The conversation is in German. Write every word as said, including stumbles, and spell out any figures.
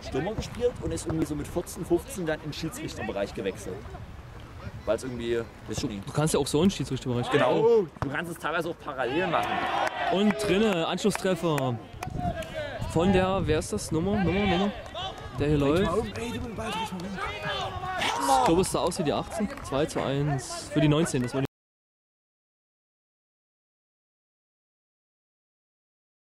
Stürmer gespielt und ist irgendwie so mit vierzehn, fünfzehn dann in den Schiedsrichterbereich gewechselt. Weil es irgendwie, weiß ich nicht. Du kannst ja auch so einen Schiedsrichterbereich. Genau, du kannst es teilweise auch parallel machen. Und drinne, Anschlusstreffer. Von der, wer ist das? Nummer, Nummer, Nummer? Der hier läuft. Ich glaube, es sah aus wie die achtzehn. zwei zu eins. Für die neunzehn, das war die